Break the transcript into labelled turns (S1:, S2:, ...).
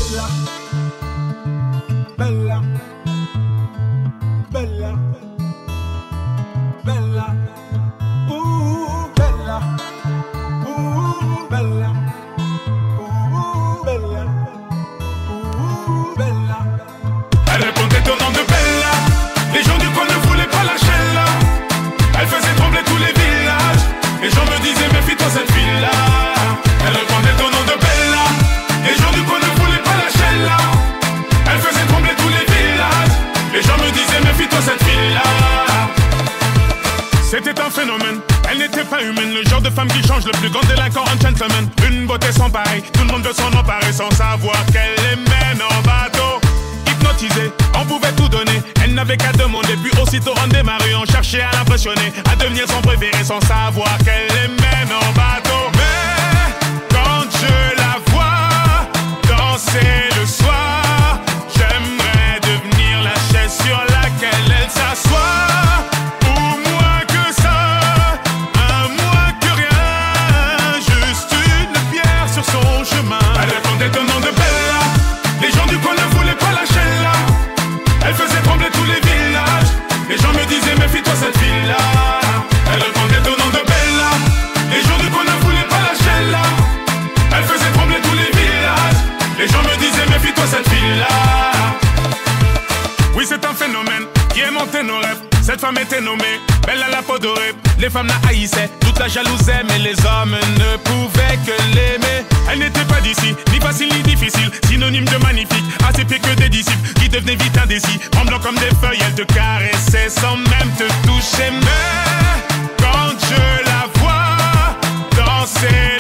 S1: Bella, bella, bella, bella, bella, bella, bella.
S2: Elle répondait au nom de Bella. Les gens du coin ne voulaient pas lâcher là. Elle faisait trembler tous les villages. Les gens me disaient méfie-toi cette fille-là. Elle répondait au nom de Bella. Les gens du coin ne voulaient pas lâcher là. Elle faisait trembler tous les villages. Les gens me disaient méfie-toi cette fille-là. C'était un phénomène, elle n'était pas humaine. Le genre de femme qui change le plus grand délinquant en gentleman. Une beauté sans pareil, tout le monde veut s'en emparer sans savoir qu'elle les mène en bateau. Hypnotisée, on pouvait tout donner. Elle n'avait qu'à demander, puis aussitôt on démarrait. On cherchait à l'impressionner, à devenir son préféré sans savoir qu'elle les mène en bateau. Mais quand je la vois danser le soir, j'aimerais devenir la chaise sur laquelle elle s'assoit. Elle répondait au nom de Bella. Les gens du coin ne voulaient pas lâcher là. Elle faisait trembler tous les villages. Les gens me disaient méfie-toi cette fille-là. Elle répondait au nom de Bella. Les gens du coin ne voulaient pas lâcher là. Elle faisait trembler tous les villages. Les gens me disaient méfie-toi cette fille-là. Oui, c'est un phénomène qui est monté nos rêves. Cette femme était nommée Bella la peau dorée. Les femmes la haïssaient, toute la jalousaient, mais les hommes ne pouvaient que l'aimer. Elle n'était pas d'ici, ni facile ni difficile, synonyme de magnifique, à ses pieds que des disciples qui devenaient vite indécis. Tremblant comme des feuilles, elle te caressait sans même te toucher. Mais quand je la vois danser